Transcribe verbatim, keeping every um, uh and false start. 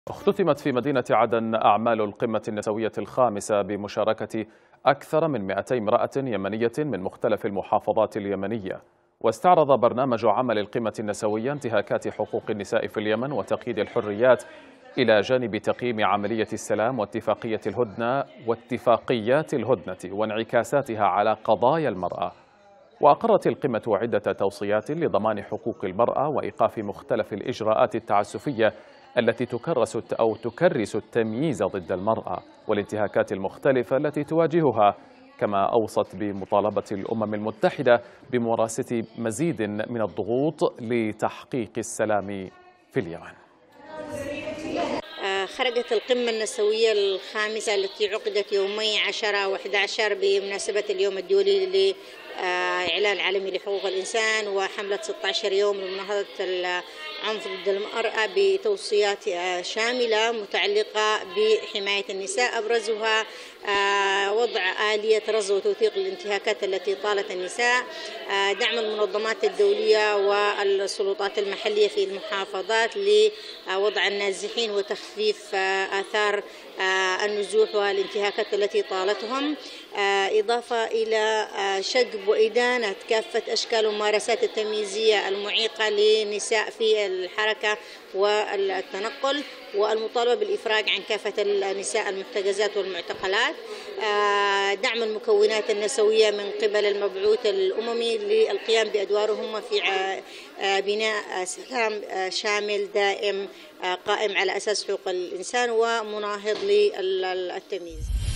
اختتمت في مدينة عدن أعمال القمة النسوية الخامسة بمشاركة أكثر من مئتي امرأة يمنية من مختلف المحافظات اليمنية. واستعرض برنامج عمل القمة النسوية انتهاكات حقوق النساء في اليمن وتقييد الحريات إلى جانب تقييم عملية السلام واتفاقية الهدنة واتفاقيات الهدنة وانعكاساتها على قضايا المرأة. وأقرت القمة عدة توصيات لضمان حقوق المرأة وإيقاف مختلف الإجراءات التعسفية التي تكرس أو تكرس التمييز ضد المرأة والانتهاكات المختلفة التي تواجهها، كما أوصت بمطالبة الأمم المتحدة بممارسة مزيد من الضغوط لتحقيق السلام في اليمن. خرجت القمة النسوية الخامسة التي عقدت يومي عشرة وأحد عشر بمناسبة اليوم الدولي للإعلان العالمي لحقوق الإنسان وحملة ستة عشر يوم لمناهضة العنف ضد المرأة بتوصيات شاملة متعلقة بحماية النساء، أبرزها وضع آلية رصد وتوثيق الانتهاكات التي طالت النساء، دعم المنظمات الدولية والسلطات المحلية في المحافظات لوضع النازحين وتخفيف آثار النزوح والانتهاكات التي طالتهم، إضافة إلى شجب وإدانة كافة أشكال الممارسات التمييزية المعيقة للنساء في الحركة والتنقل، والمطالبة بالإفراج عن كافة النساء المحتجزات والمعتقلات، دعم المكونات النسوية من قبل المبعوث الأممي للقيام بأدوارهم في بناء سلام شامل دائم قائم على أساس حقوق الإنسان ومناهض للتمييز.